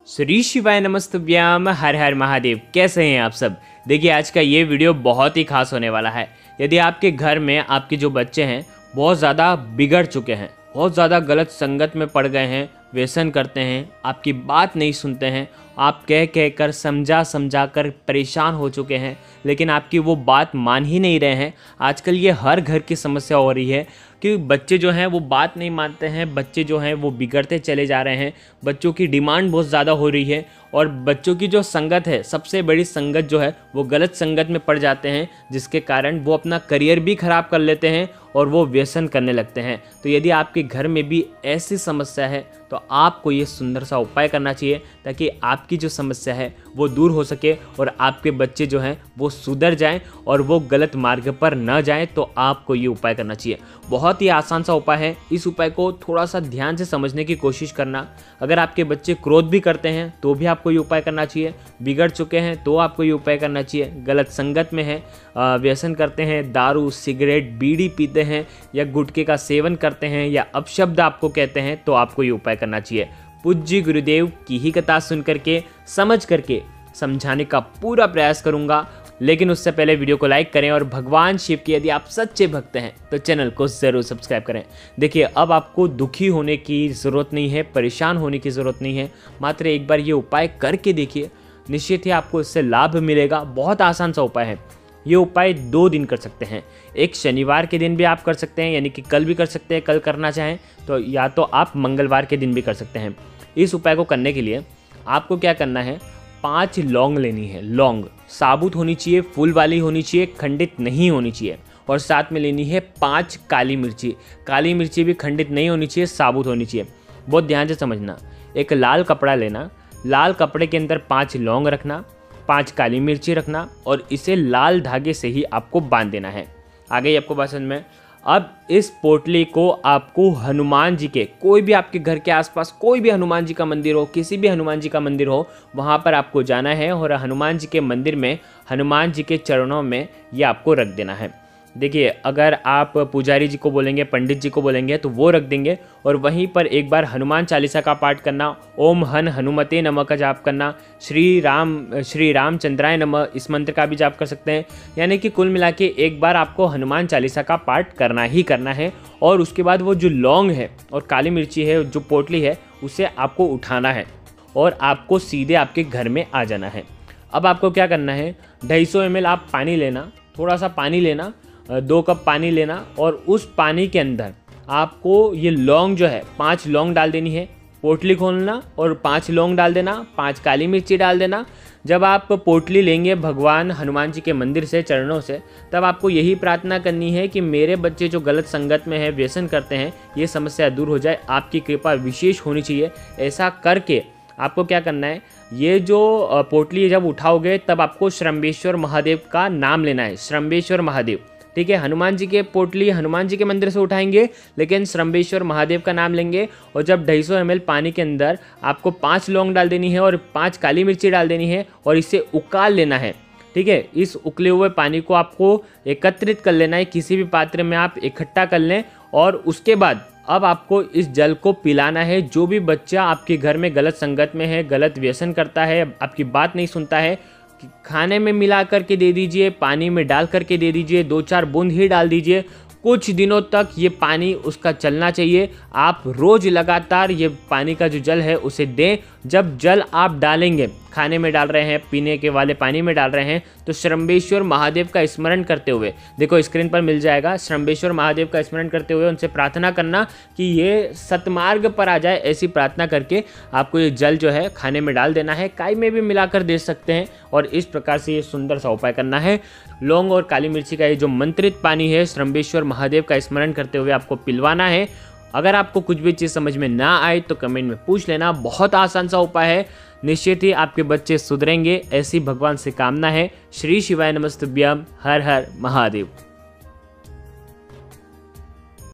श्री शिवाय नमस्तुभ्याम, हर हर महादेव। कैसे हैं आप सब। देखिए आज का ये वीडियो बहुत ही खास होने वाला है। यदि आपके घर में आपके जो बच्चे हैं बहुत ज़्यादा बिगड़ चुके हैं, बहुत ज़्यादा गलत संगत में पड़ गए हैं, व्यसन करते हैं, आपकी बात नहीं सुनते हैं, आप कह कर समझा कर परेशान हो चुके हैं, लेकिन आपकी वो बात मान ही नहीं रहे हैं। आजकल ये हर घर की समस्या हो रही है कि बच्चे जो हैं वो बात नहीं मानते हैं, बच्चे जो हैं वो बिगड़ते चले जा रहे हैं, बच्चों की डिमांड बहुत ज़्यादा हो रही है और बच्चों की जो संगत है, सबसे बड़ी संगत जो है वो गलत संगत में पड़ जाते हैं, जिसके कारण वो अपना करियर भी ख़राब कर लेते हैं और वो व्यसन करने लगते हैं। तो यदि आपके घर में भी ऐसी समस्या है तो आपको ये सुंदर सा उपाय करना चाहिए ताकि आपकी जो समस्या है वो दूर हो सके और आपके बच्चे जो हैं वो सुधर जाएं और वो गलत मार्ग पर न जाएं। तो आपको ये उपाय करना चाहिए। बहुत ही आसान सा उपाय है। इस उपाय को थोड़ा सा ध्यान से समझने की कोशिश करना। अगर आपके बच्चे क्रोध भी करते हैं तो भी आपको ये उपाय करना चाहिए, बिगड़ चुके हैं तो आपको ये उपाय करना चाहिए, गलत संगत में है, व्यसन करते हैं, दारू सिगरेट बीड़ी पीते हैं या गुटखे का सेवन करते हैं या अपशब्द आपको कहते हैं, तो आपको ये उपाय करना चाहिए। पूज्य गुरुदेव की ही कथा सुन करके समझ करके समझाने का पूरा प्रयास करूंगा, लेकिन उससे पहले वीडियो को लाइक करें और भगवान शिव के यदि आप सच्चे भक्त हैं तो चैनल को ज़रूर सब्सक्राइब करें। देखिए अब आपको दुखी होने की ज़रूरत नहीं है, परेशान होने की ज़रूरत नहीं है, मात्र एक बार ये उपाय करके देखिए, निश्चित ही आपको इससे लाभ मिलेगा। बहुत आसान सा उपाय है। ये उपाय 2 दिन कर सकते हैं। एक शनिवार के दिन भी आप कर सकते हैं, यानी कि कल भी कर सकते हैं, कल करना चाहें तो, या तो आप मंगलवार के दिन भी कर सकते हैं। इस उपाय को करने के लिए आपको क्या करना है, 5 लौंग लेनी है। लौंग साबुत होनी चाहिए, फूल वाली होनी चाहिए, खंडित नहीं होनी चाहिए। और साथ में लेनी है 5 काली मिर्ची। काली मिर्ची भी खंडित नहीं होनी चाहिए, साबुत होनी चाहिए। बहुत ध्यान से समझना। एक लाल कपड़ा लेना, लाल कपड़े के अंदर 5 लौंग रखना, 5 काली मिर्ची रखना और इसे लाल धागे से ही आपको बांध देना है। आ गई आपको बात समझ में। अब इस पोटली को आपको हनुमान जी के, कोई भी आपके घर के आसपास कोई भी हनुमान जी का मंदिर हो, किसी भी हनुमान जी का मंदिर हो, वहाँ पर आपको जाना है और हनुमान जी के मंदिर में हनुमान जी के चरणों में ये आपको रख देना है। देखिए अगर आप पुजारी जी को बोलेंगे, पंडित जी को बोलेंगे तो वो रख देंगे और वहीं पर एक बार हनुमान चालीसा का पाठ करना, ओम हन हनुमते नमः का जाप करना, श्री रामचंद्राय नमः इस मंत्र का भी जाप कर सकते हैं। यानी कि कुल मिला के एक बार आपको हनुमान चालीसा का पाठ करना ही करना है। और उसके बाद वो जो लौंग है और काली मिर्ची है, जो पोटली है, उसे आपको उठाना है और आपको सीधे आपके घर में आ जाना है। अब आपको क्या करना है, 250 ml आप पानी लेना, थोड़ा सा पानी लेना, 2 कप पानी लेना और उस पानी के अंदर आपको ये लौंग जो है 5 लौंग डाल देनी है। पोटली खोलना और 5 लौंग डाल देना, 5 काली मिर्ची डाल देना। जब आप पोटली लेंगे भगवान हनुमान जी के मंदिर से, चरणों से, तब आपको यही प्रार्थना करनी है कि मेरे बच्चे जो गलत संगत में है, व्यसन करते हैं, ये समस्या दूर हो जाए, आपकी कृपा विशेष होनी चाहिए। ऐसा करके आपको क्या करना है, ये जो पोटली जब उठाओगे तब आपको श्रंबेश्वर महादेव का नाम लेना है। श्रंबेश्वर महादेव, ठीक है। हनुमान जी के पोटली हनुमान जी के मंदिर से उठाएंगे, लेकिन श्रंबेश्वर महादेव का नाम लेंगे। और जब 250 ml पानी के अंदर आपको 5 लौंग डाल देनी है और 5 काली मिर्ची डाल देनी है और इसे उकाल लेना है, ठीक है। इस उकले हुए पानी को आपको एकत्रित कर लेना है, किसी भी पात्र में आप इकट्ठा कर लें। और उसके बाद अब आपको इस जल को पिलाना है। जो भी बच्चा आपके घर में गलत संगत में है, गलत व्यसन करता है, आपकी बात नहीं सुनता है, खाने में मिला करके दे दीजिए, पानी में डाल करके दे दीजिए, 2-4 बूंद ही डाल दीजिए। कुछ दिनों तक ये पानी उसका चलना चाहिए। आप रोज़ लगातार ये पानी का जो जल है उसे दें। जब जल आप डालेंगे, खाने में डाल रहे हैं, पीने के वाले पानी में डाल रहे हैं, तो श्रंबेश्वर महादेव का स्मरण करते हुए, देखो स्क्रीन पर मिल जाएगा, श्रंबेश्वर महादेव का स्मरण करते हुए उनसे प्रार्थना करना कि ये सतमार्ग पर आ जाए। ऐसी प्रार्थना करके आपको ये जल जो है खाने में डाल देना है, काई में भी मिलाकर दे सकते हैं। और इस प्रकार से ये सुंदर सा उपाय करना है। लौंग और काली मिर्ची का ये जो मंत्रित पानी है, श्रंबेश्वर महादेव का स्मरण करते हुए आपको पिलवाना है। अगर आपको कुछ भी चीज़ समझ में ना आए तो कमेंट में पूछ लेना। बहुत आसान सा उपाय है, निश्चित ही आपके बच्चे सुधरेंगे, ऐसी भगवान से कामना है। श्री शिवाय नमस्तुभ्यम, हर हर महादेव।